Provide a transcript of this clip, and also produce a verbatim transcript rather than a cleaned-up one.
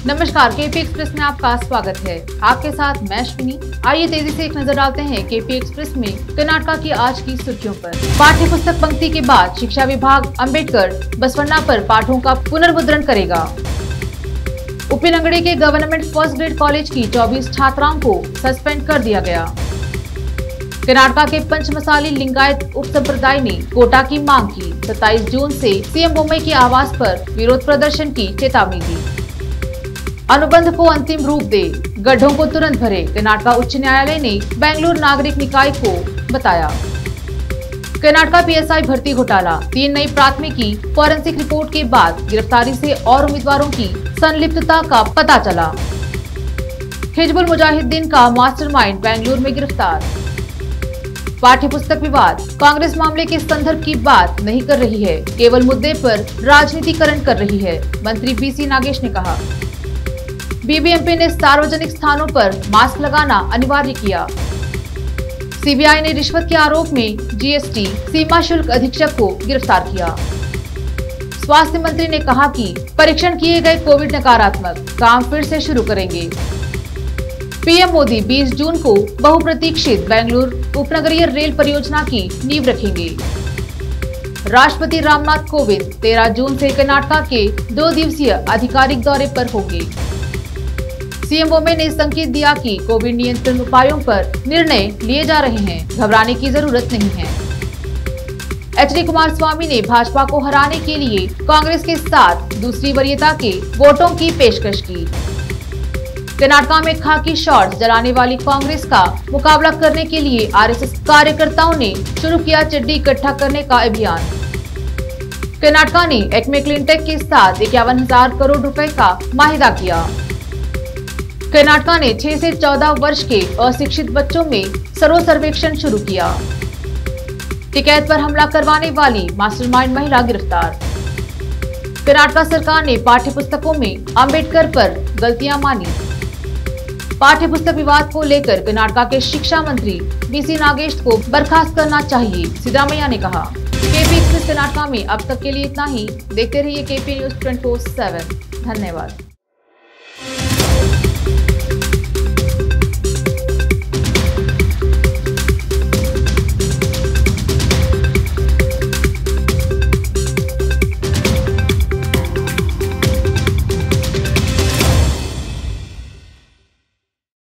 नमस्कार, KP express में आपका स्वागत है। आपके साथ मैं अश्विनी। आइए तेजी से एक नजर डालते हैं केपी एक्सप्रेस में कर्नाटक की आज की सुर्खियों पर। पाठ्य पुस्तक पंक्ति के बाद शिक्षा विभाग अंबेडकर बसवन्ना पर पाठों का पुनर्मुद्रण करेगा। उपिनगड़ी के गवर्नमेंट फर्स्ट ग्रेड कॉलेज की चौबीस छात्राओं को सस्पेंड कर दिया गया। कर्नाटक के पंचमसाली लिंगायत उप संप्रदाय ने कोटा की मांग की। सत्ताईस जून से सीएम बोम्मई के आवास पर विरोध प्रदर्शन की चेतावनी दी। अनुबंध को अंतिम रूप दे, गड्ढों को तुरंत भरे, कर्नाटक उच्च न्यायालय ने बेंगलुरु नागरिक निकाय को बताया। कर्नाटक पीएसआई भर्ती घोटाला, तीन नई प्राथमिकी फॉरेंसिक रिपोर्ट के बाद गिरफ्तारी से और उम्मीदवारों की संलिप्तता का पता चला। हिजबुल मुजाहिदीन का मास्टरमाइंड बेंगलुरु में गिरफ्तार। पाठ्य पुस्तक विवाद, कांग्रेस मामले के संदर्भ की बात नहीं कर रही है, केवल मुद्दे पर राजनीतिकरण कर रही है, मंत्री बीसी नागेश ने कहा। बीबीएमपी ने सार्वजनिक स्थानों पर मास्क लगाना अनिवार्य किया। सीबीआई ने रिश्वत के आरोप में जीएसटी सीमा शुल्क अधीक्षक को गिरफ्तार किया। स्वास्थ्य मंत्री ने कहा कि परीक्षण किए गए कोविड नकारात्मक, काम फिर से शुरू करेंगे। पीएम मोदी बीस जून को बहुप्रतीक्षित बेंगलुरु उपनगरीय रेल परियोजना की नींव रखेंगे। राष्ट्रपति रामनाथ कोविंद तेरह जून से कर्नाटक के दो दिवसीय आधिकारिक दौरे पर होंगे। सीएम बोम्मई ने संकेत दिया कि कोविड नियंत्रण उपायों पर निर्णय लिए जा रहे हैं, घबराने की जरूरत नहीं है। एच डी कुमारस्वामी ने भाजपा को हराने के लिए कांग्रेस के साथ दूसरी वरीयता के वोटों की पेशकश की। कर्नाटक में खाकी शॉर्ट्स जलाने वाली कांग्रेस का मुकाबला करने के लिए आरएसएस कार्यकर्ताओं ने शुरू किया चड्डी इकट्ठा करने का अभियान। कर्नाटक ने एक्मे क्लिनटेक के साथ इक्यावन हजार करोड़ रुपए का माहिदा किया। कर्नाटक ने छह से चौदह वर्ष के अशिक्षित बच्चों में सर्व सर्वेक्षण शुरू किया। टिकैत पर हमला करवाने वाली मास्टरमाइंड महिला गिरफ्तार। कर्नाटक सरकार ने पाठ्य पुस्तकों में अंबेडकर पर गलतियां मानी। पाठ्य पुस्तक विवाद को लेकर कर्नाटक के शिक्षा मंत्री बीसी नागेश को बर्खास्त करना चाहिए, सिद्धरामैया ने कहा। केपी एक्सप्रेस कर्नाटक में अब तक के लिए इतना ही। देखते रहिए KP news twenty four seven. धन्यवाद।